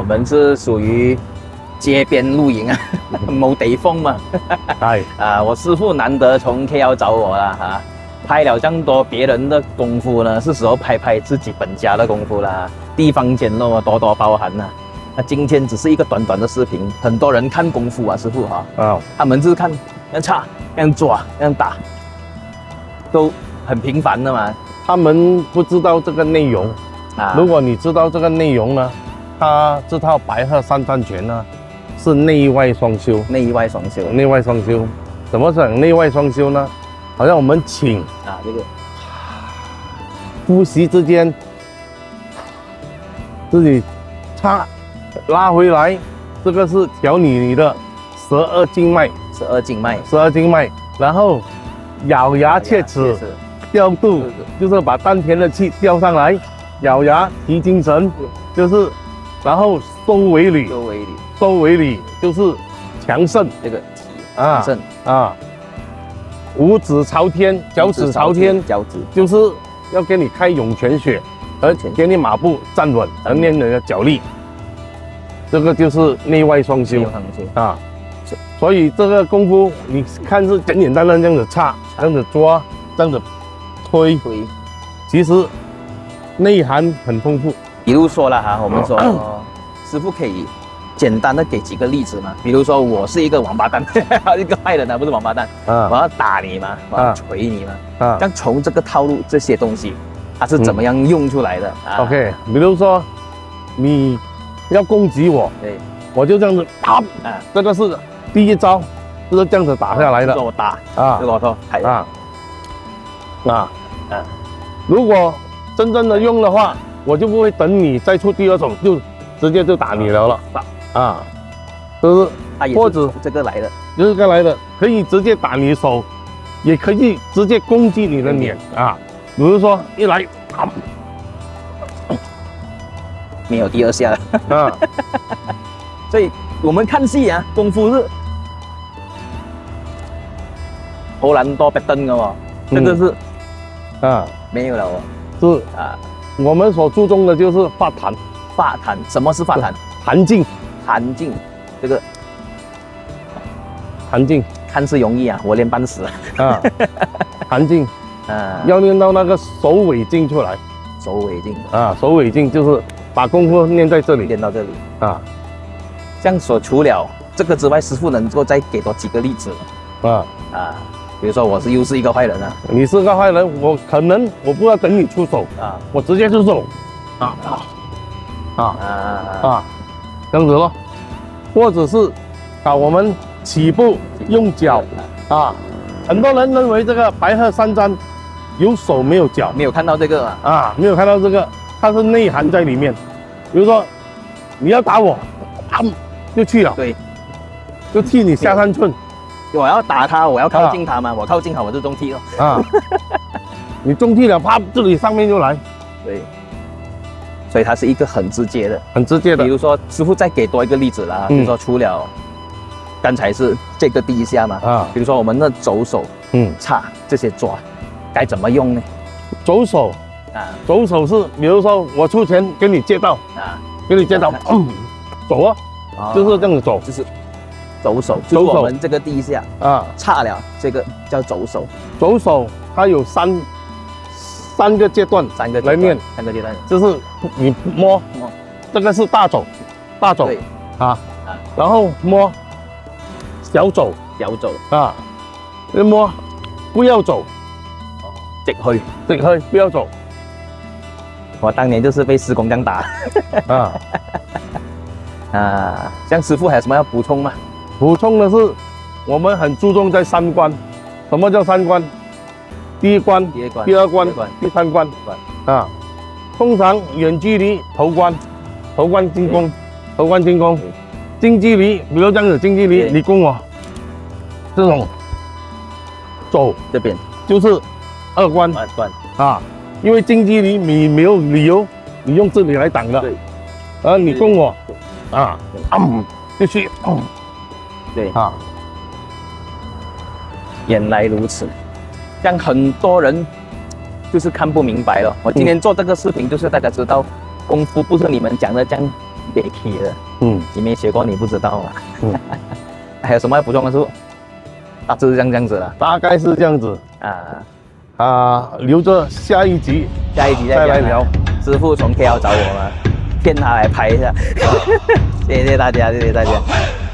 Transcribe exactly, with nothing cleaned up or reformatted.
们是属于街边露营啊，冇地方嘛。 哎， 啊，我师傅难得从 K L 找我啦，哈、啊，拍了这么多别人的功夫呢，是时候拍拍自己本家的功夫啦。地方简陋，多多包涵呐、啊。那今天只是一个短短的视频，很多人看功夫啊，师傅哈，啊，他们就是看要插、要抓、要打，都很平凡的嘛。 他们不知道这个内容啊。如果你知道这个内容呢，他这套白鹤三战拳呢，是内外双修。 内外双修， 内外双修，怎么讲内外双修呢？好像我们请啊，这个呼吸之间，自己插。拉回来，这个是调理你的十二经脉， 十二经脉， 十二经脉，然后咬牙切齿，调度，就是把丹田的气调上来，咬牙提精神，就是，然后收尾履， 收尾履， 收尾履就是强肾， 这个强肾啊，五指朝天，脚趾朝天， 脚趾就是要给你开涌泉穴，而且给你马步站稳，而练你的脚力。这个就是内外双修啊，所以这个功夫你看是简简单单这样子插，这样子抓，这样子推，推，其实内涵很丰富。 比如说了哈，我们说、哦、师傅可以简单的给几个例子嘛？比如说我是一个王八蛋，一个坏人啊，不是王八蛋，啊、我要打你嘛，我要捶你嘛，啊，但从这个套路这些东西，它是怎么样用出来的、嗯啊、 ？OK， 比如说你。要攻击我，对，我就这样子打，啊，这个是第一招，就是这样子打下来的。 我打啊，我说啊啊啊！ 如果真正的用的话，我就不会等你再出第二手，就直接就打你了了啊，就是或者这个来的， 就是这个来的，可以直接打你手，也可以直接攻击你的脸啊。比如说一来打。 没有第二下了啊，所以我们看戏啊，功夫是好难多别登的哦，真的是啊，没有了哦， 是啊，我们所注重的就是发弹， 发弹，什么是发弹？ 弹劲， 弹劲，这个弹劲看似容易啊，我练半死啊，弹劲啊，要练到那个首尾劲出来， 首尾劲啊，首尾劲就是。把功夫练在这里， 练到这里啊。 这样说，除了这个之外，师傅能够再给多几个例子啊啊，比如说我是又是一个坏人啊， 你是个坏人，我可能我不要等你出手啊，我直接出手啊啊啊啊，这样子咯，或者是啊，我们起步用脚啊，很多人认为这个白鹤三战有手没有脚， 没有看到这个啊， 啊，没有看到这个。它是内涵在里面，比如说你要打我，砰就去了， 对， 就替你下三寸。 我要打他，我要靠近他嘛，啊、我靠近好我就中踢了啊。 你中踢了，啪，这里上面就来。 对，所以它是一个很直接的， 很直接的。 比如说师傅再给多一个例子啦，嗯、比如说除了刚才是这个第一下嘛，啊，比如说我们的走手、嗯、叉这些抓，该怎么用呢？ 走手。啊，走手是，比如说我出钱给你借道啊，给你借道，嗯，走啊，就是这样子走， 就是走手，走手。我们这个第一下啊，差了，这个叫走手。 走手它有三三个阶段， 三个来练， 三个阶段， 就是你摸，这个是大走，大走啊，然后摸小走， 小走啊，你摸不要走， 直去， 直去，不要走。 我当年就是被师公这样打啊啊！像师傅还有什么要补充吗？ 补充的是，我们很注重在三关。什么叫三关？第一关、 第二关、 第二关、第三关啊。通常远距离头关，头关进攻，头关进攻。近距离，比如这样子，近距离你攻我，这种走这边就是二关。 二关啊。因为近距离你没有理由，你用这里来挡的，而你攻我，啊，嗯，就去，嗯， 对啊，原来如此，这样很多人就是看不明白了。我今天做这个视频，就是大家知道，功夫不是你们讲的这样别气的。 嗯， 你没学过，你不知道嘛。 嗯， 还有什么要补充的是？大致这样这样子了。 大概是这样子啊啊，留着下一集， 下一集再来聊。 师傅从 K L 找我嘛，骗他来拍一下。谢谢大家，谢谢大家。